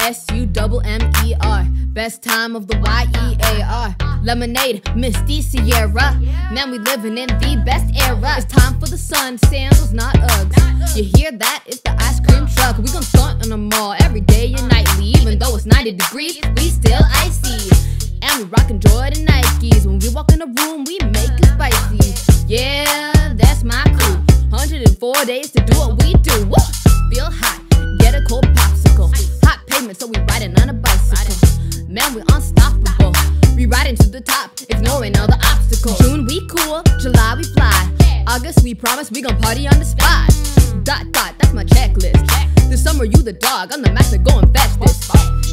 S-U-M-M-E-R, best time of the Y-E-A-R. Lemonade, Misty Sierra. Man, we living in the best era. It's time for the sun, sandals, not Uggs. You hear that? It's the ice cream truck. We gon' stunt on the mall every day and nightly. Even though it's 90 degrees, we still icy. And we rockin' Jordan Nikes. When we walk in the room, we make it spicy. Yeah, that's my crew. 104 days to do what we do. Woo! Feel hot, get a cold popsicle. Hot pavement, so we riding on a bicycle. Man, we unstoppable. We riding to the top, ignoring all the obstacles. June, we cool. July, we fly. August, we promise we gon' party on the spot. Dot, dot, that's my checklist. This summer, you the dog. I'm the master, go and fetch this.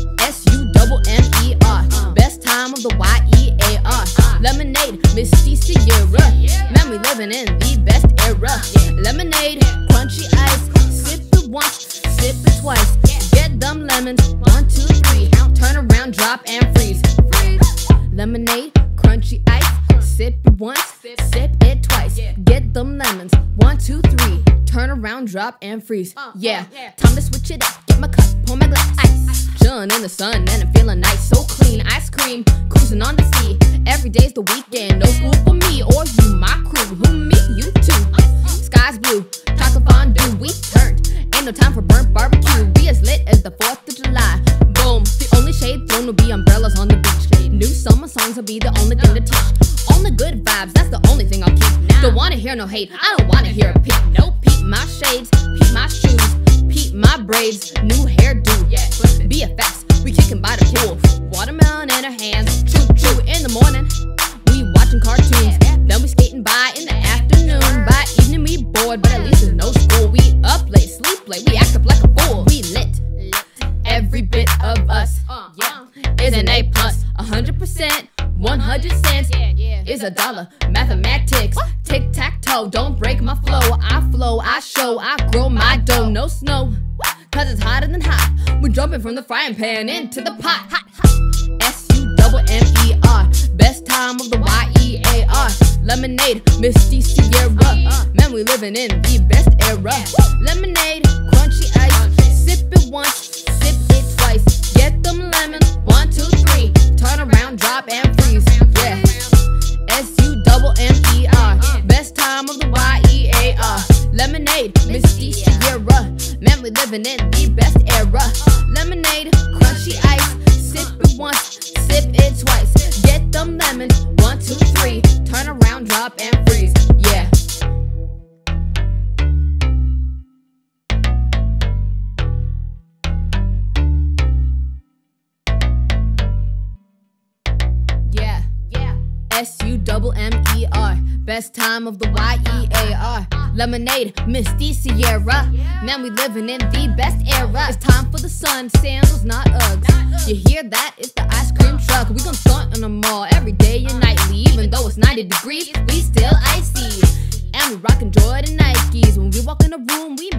S-U-M-M-E-R, best time of the Y-E-A-R. Lemonade, Misty Sierra. Man, we living in the best era. Lemonade, crunchy ice. Sip it once, sip it twice. Get them lemons, 1, 2, 3. Turn around, drop and freeze. Lemonade, crunchy ice. Sip it once, sip it twice. Get them lemons, 1, 2, 3. Turn around, drop and freeze. Yeah, time to switch it up. Get my cup, pour my glass, ice. Chillin' in the sun and I'm feeling nice, so clean. Ice cream, cruising on the sea. Every day's the weekend, no school for me or you, my crew. Who me? You too. Sky's blue, taco fondue, we turned. Ain't no time for burnt barbecue. We as lit as the 4th of July. Boom, the only shade thrown will be umbrellas on the beach. New summer songs will be the only thing to teach. Only good vibes, that's the only thing I'll keep. Don't wanna hear no hate, I don't wanna hear a peep. No peep my shades, peep my shoes, peep my braids, new hairdo. BFFs, we kicking by the pool. Watermelon in our hands, choo choo. In the morning, we watching cartoons. Then we skating by in the afternoon. By evening we bored, but at least there's no school. We up late, sleep late, we act up like a fool. We lit, every bit of us, is an A+. 100%, 100 cents is $1. Mathematics, tic-tac-toe, don't break my flow. I flow, I show, I grow my dough. No snow, cause it's hotter than hot. We're jumping from the frying pan into the pot. Hot, hot. S-U-M-M-E-R, best time of the Y-E-A-R. Lemonade, Misty Sierra. Man, we living in the best era. Lemonade, crunchy ice. Sip it once, sip it twice. Get them lemons, 1, 2, 3. Turn around, drop and freeze. Yeah. S-U-M-M-E-R, best time of the Y-E-A-R. Lemonade, Misty Sierra. Man, we living in the best era. Lemonade, crunchy ice. Sip it once, sip it twice. Get them lemons, 1, 2, 3. Turn around, drop and freeze. Yeah. S-U-M-M-E-R, best time of the Y-E-A-R. Lemonade, Misty Sierra. Man, we living in the best era. It's time for the sun, sandals, not Uggs. You hear that? It's the ice cream truck. We gon' stunt on the mall every day and nightly. Even though it's 90 degrees, we still icy. And we rockin' Jordan Nikes. When we walk in the room, we